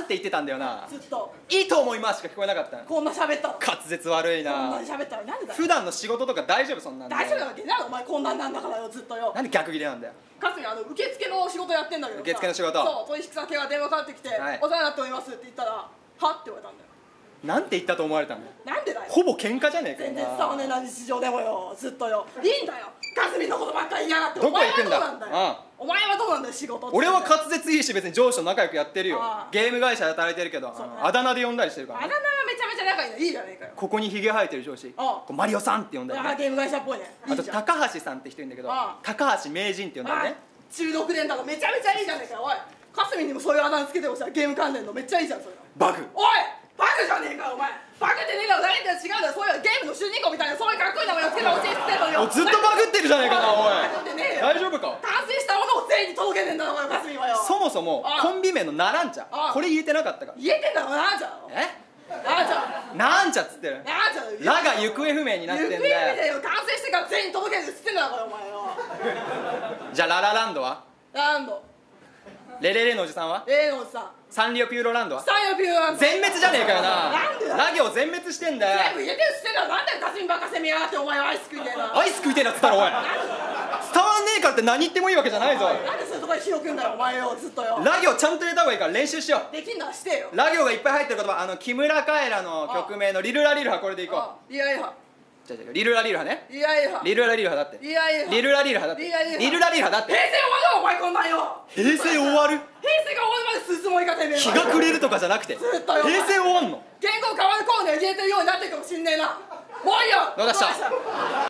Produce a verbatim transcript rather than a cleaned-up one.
なんて言ってたんだよな。 ずっといいと思いますしか聞こえなかった。 こんな喋ったの。 滑舌悪いこんなな。 に喋ったのになんでだよ。 普段の仕事とか大丈夫そんなんで。 大丈夫なわけないのお前、こんなんなんだからよ、ずっとよ。 なんで逆ギレなんだよ。 かつにあの受付の仕事やってんだけどさ、 受付の仕事、 そう、取引先が電話かかってきて、 はい、 お世話になっておりますって言ったら、はって言われたんだよ。 なんて言ったと思われたんだよ。 なんでだよ。 ほぼ喧嘩じゃねえかよ。 全然伝わねえな、日常でもよ、ずっとよ。いいんだよ、かすみのことばっかり言いやがって。 どこ行くんだ。 お前はどうなんだよ。お前はどうなんだよ、仕事って。 俺は滑舌いいし別に上司と仲良くやってるよ。 ああゲーム会社で働いてるけど、あのあだ名で呼んだりしてるからね。 あだ名はめちゃめちゃ仲いいのいいじゃねえかよ。 ここにヒゲ生えてる上司、 ああこうマリオさんって呼んだりね。 ああ、ゲーム会社っぽいね。いあといじゃん。 高橋さんって人いるんだけど、 ああ高橋名人って呼んだりね。 中毒伝だからめちゃめちゃいいじゃねえかよ。おい、かすみにもそういうあだ名つけてほしい。ゲーム関連のめっちゃいいじゃん、それ。 バグ。 おい、バグじゃねえかよお前。バグってねえだろ、誰って違うんだよ。そういうゲームの主人公みたいな、そういうかっこいい名前をつけてほしいっつってんのよ。 おずっとバグってるじゃねえかな。おいバグってねえよ。 大丈夫か。 完成したものを全員に届けてんだろ、お前、かすみはよ。 そもそもああコンビ名のナランチャ、 ああこれ言えてなかったから。 言えてんだろ、なんじゃん。 えなんじゃん。 なんちゃっつってる。 なんじゃん。 ラが行方不明になってんだ行方不明よ。 だよ。完成してから全員に届けてっつってんだろ、お前よ。 じゃあララランドは、 ランド。 レレレのおじさんは、 ええのさん。 サンリオピューロランドはスタイルピューランド。 全滅じゃねえかよな。 なんでだラ行全滅してんだよ。 全部入れてるっつってんだろ。なんだよ、かすみばっか攻めやがって、お前はアイス食いてえな。 アイス食いてえなっつったら、おい伝わんねえからって何言ってもいいわけじゃないぞ。 なんでそういうとこで火を食うんだよ、お前よ、ずっとよ。 ラ行ちゃんと入れた方がいいから練習しよう。 できんならしてよ。 ラ行がいっぱい入ってる言葉、あの木村カエラの曲名のリルラリルハ、これでいこう。 あ、リアイハ。 じゃあじゃあリルラリルハね。 リアイハ。 リルラリルハだって。 リアイハ。 リルラリルハだって。 リラリルハリルラリルハだって。 平成終わるお前、こんなんよ。 平成終わる。 平成が終わるまで進もういかてめえ。 日が暮れるとかじゃなくてずっとよ平成終わんの。 言語変わるコーナー入れてるようになってるかもしんねえな。もういいよ。 どうでした。